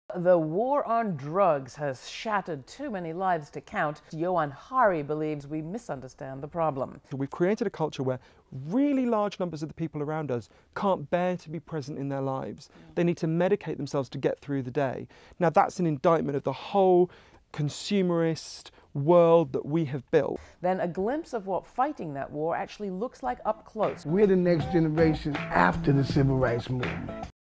The war on drugs has shattered too many lives to count. Johann believes we misunderstand the problem. We've created a culture where really large numbers of the people around us can't bear to be present in their lives. They need to medicate themselves to get through the day. Now that's an indictment of the whole consumerist world that we have built. Then a glimpse of what fighting that war actually looks like up close. We're the next generation after the Civil Rights Movement.